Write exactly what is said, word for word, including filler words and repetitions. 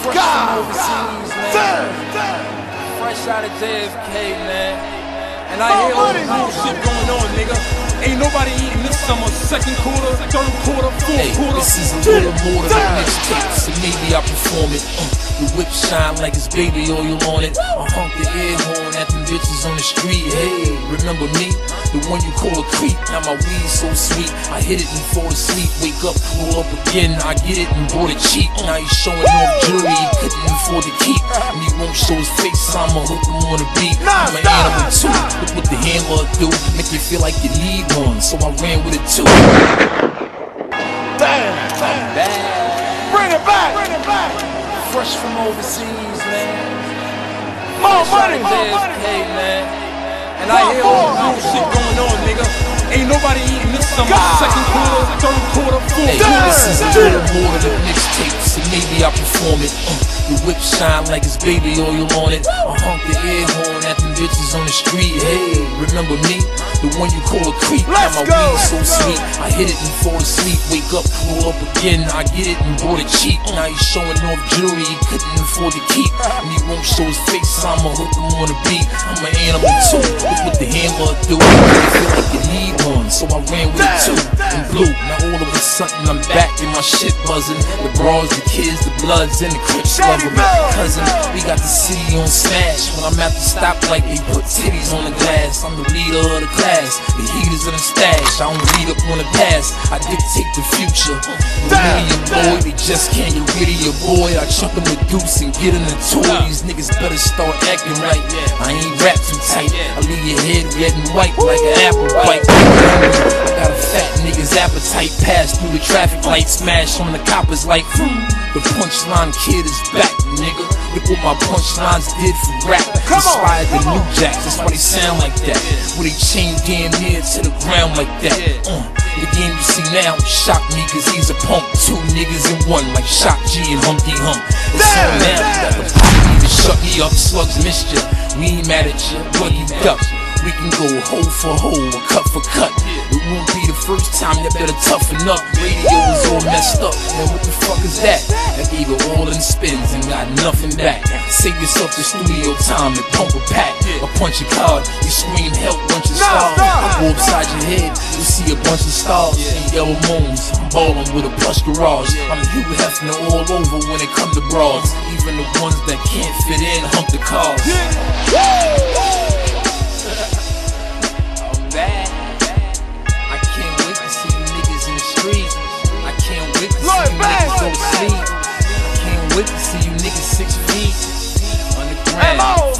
God, God, fresh out of J F K, man. And I hear all the bullshit going on, nigga. Ain't nobody eating this summer. Second quarter, third quarter, fourth hey, quarter. This is a little more than a mixtape, so maybe I perform it. Uh, the whip shine like it's baby oil on it. I honk the air horn at them bitches on the street. Hey, remember me? The one you call a creep. Now my weed so sweet, I hit it and fall asleep. Wake up, roll up again. I get it and bought it cheap. Now he's showing off jewelry he couldn't afford to keep. And he won't show his face, so I'ma hook him on the beat. I'm an animal too. Look what the hammer do, make you feel like you need one. So I ran with it too. Damn, damn, damn. Bring it back, bring it back. Fresh from overseas, man. More money, more money, man. And I hear all the bullshit going on, nigga. Ain't nobody eating this summer. Second quarter, third quarter, fourth hey, quarter. This is a little more than a mixtape, so maybe I perform it. Uh, the whip shine like it's baby oil on it. I honk the air horn at them bitches on the street. Hey, remember me? The one you call a creep. Now my weed so sweet, I hit it and fall asleep. Wake up, roll up again. I get it and bought it cheap. Now he's showing off jewelry he couldn't afford to keep. And he won't show his face, so I'ma hook him on the beat. I'm an animal too. Look what the hammer do. I feel like you need one, so I ran with it too. And blue, now all of a sudden I'm back and my shit buzzing. The bras, the kids, the bloods, and the crips love them. Cousin, we got the city on smash. When I'm at the stoplight, they put titties on the glass. I'm the leader of the class, the heaters in the stash. I don't read up on the past, I dictate the future. Millennium boy, they just can't get rid of your boy. I chuck them a deuce and get in the tour. These niggas better start acting right. I ain't rap too tight, I leave your head red and white like an apple bite. I got a fat nigga's appetite, pass through the traffic light, smash on the coppers like hmm. The punchline kid is back, nigga. Look what my punchlines did for rap. Inspired the new jacks, that's why they sound like that. With they chain damn near to the ground like that. Uh, the game you see now shock me, cause he's a punk. Two niggas in one, like Shock G and Humpty Hump. It's on now, you got the pop me to shut me up. Slugs missed ya, we ain't mad at ya, buggy duck. We can go hole for hole, or cut for cut. It won't be the first time, you better toughen up. Radio is all messed up, man, what the fuck is that? That gave it all in spins and got nothing back. Save yourself the studio time and pump a pack. Or punch a card, you scream help, bunch of stars. Go upside your head, you see a bunch of stars. Yellow moons, I'm ballin' with a plush garage. I'm Hugh Hefner all over when it come to bras. Even the ones that can't fit in hump the cars. I can't wait to see you niggas in the street. I can't wait to see you niggas go to sleep. I can't wait to see you niggas six feet on the ground.